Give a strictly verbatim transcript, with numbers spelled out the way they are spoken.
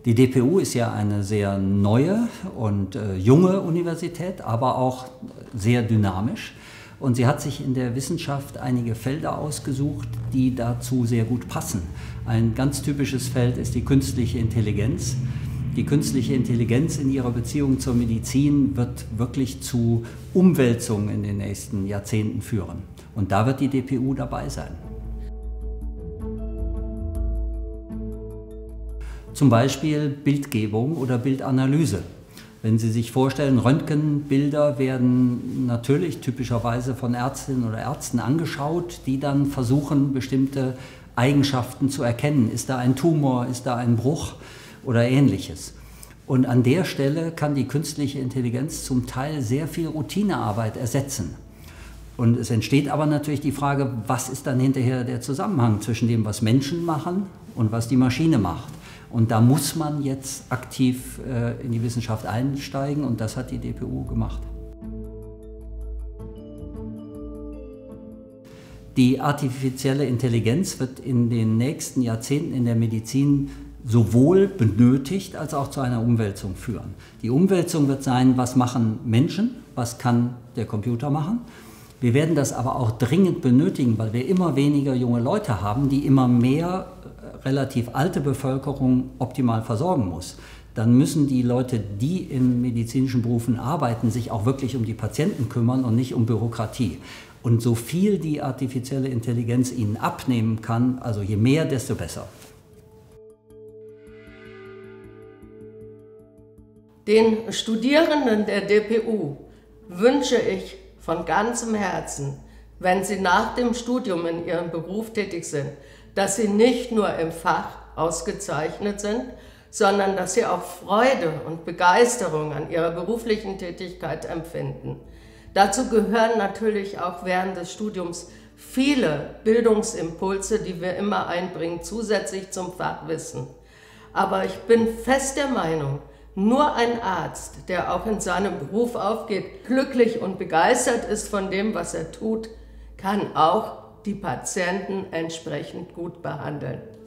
Die D P U ist ja eine sehr neue und äh, junge Universität, aber auch sehr dynamisch. Und sie hat sich in der Wissenschaft einige Felder ausgesucht, die dazu sehr gut passen. Ein ganz typisches Feld ist die künstliche Intelligenz. Die künstliche Intelligenz in ihrer Beziehung zur Medizin wird wirklich zu Umwälzungen in den nächsten Jahrzehnten führen. Und da wird die D P U dabei sein. Zum Beispiel Bildgebung oder Bildanalyse. Wenn Sie sich vorstellen, Röntgenbilder werden natürlich typischerweise von Ärztinnen oder Ärzten angeschaut, die dann versuchen, bestimmte Eigenschaften zu erkennen. Ist da ein Tumor, ist da ein Bruch oder Ähnliches. Und an der Stelle kann die künstliche Intelligenz zum Teil sehr viel Routinearbeit ersetzen. Und es entsteht aber natürlich die Frage, was ist dann hinterher der Zusammenhang zwischen dem, was Menschen machen und was die Maschine macht. Und da muss man jetzt aktiv äh, in die Wissenschaft einsteigen und das hat die D P U gemacht. Die artifizielle Intelligenz wird in den nächsten Jahrzehnten in der Medizin sowohl benötigt als auch zu einer Umwälzung führen. Die Umwälzung wird sein, was machen Menschen, was kann der Computer machen. Wir werden das aber auch dringend benötigen, weil wir immer weniger junge Leute haben, die immer mehr relativ alte Bevölkerung optimal versorgen muss. Dann müssen die Leute, die in medizinischen Berufen arbeiten, sich auch wirklich um die Patienten kümmern und nicht um Bürokratie. Und so viel die artifizielle Intelligenz ihnen abnehmen kann, also je mehr, desto besser. Den Studierenden der D P U wünsche ich von ganzem Herzen, wenn sie nach dem Studium in ihrem Beruf tätig sind, dass sie nicht nur im Fach ausgezeichnet sind, sondern dass sie auch Freude und Begeisterung an ihrer beruflichen Tätigkeit empfinden. Dazu gehören natürlich auch während des Studiums viele Bildungsimpulse, die wir immer einbringen, zusätzlich zum Fachwissen. Aber ich bin fest der Meinung, nur ein Arzt, der auch in seinem Beruf aufgeht, glücklich und begeistert ist von dem, was er tut, kann auch die Patienten entsprechend gut behandeln.